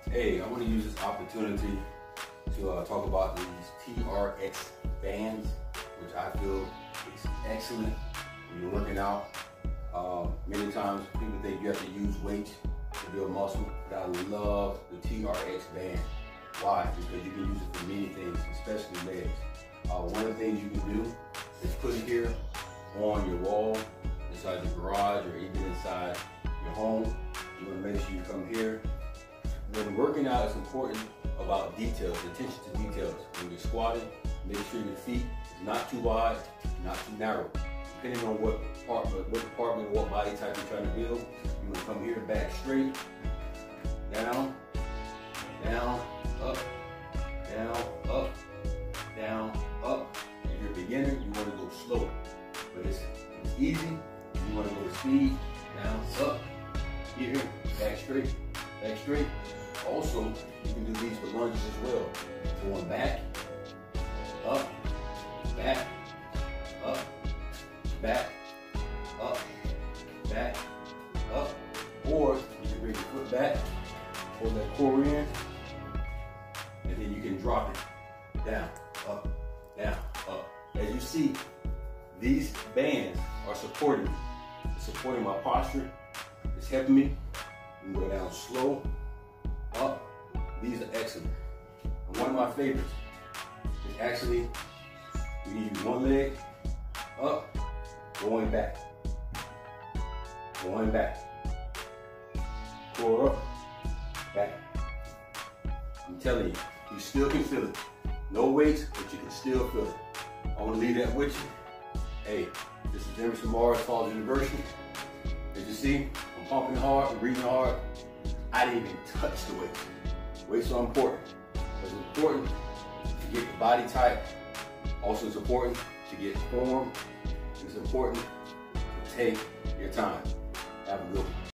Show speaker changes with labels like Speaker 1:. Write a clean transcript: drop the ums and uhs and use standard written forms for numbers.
Speaker 1: Hey, I want to use this opportunity to talk about these TRX bands, which I feel is excellent when you're working out. Many times people think you have to use weights to build muscle, but I love the TRX band. Why? Because you can use it for many things, especially legs. One of the things you can do is put it here on your wall, inside your garage, or even inside your home. You want to make sure you come here. When working out, it's important about details, attention to details. When you're squatting, make sure your feet is not too wide, not too narrow. Depending on what department or what body type you're trying to build, you want to come here, back straight, down, down, up, down, up, down, up. If you're a beginner, you want to go slow. But it's easy. You want to go to speed, down, up, here, back straight, back straight. Also, you can do these for lunges as well. Going back, up, back, up, back, up, back, up. Or you can bring your foot back, hold that core in, and then you can drop it down, up, down, up. As you see, these bands are supporting me. It's supporting my posture. It's helping me. You can go down slow, up. These are excellent. And one of my favorites is actually, you use one leg, up, going back, core up, back. I'm telling you, you still can feel it. No weights, but you can still feel it. I want to leave that with you. Hey, this is Emerson Morris, Falls University. As you see, I'm pumping hard, I'm breathing hard. I didn't even touch the weights. Weights are important. It's important to get the body type. Also, it's important to get form. It's important to take your time. Have a good one.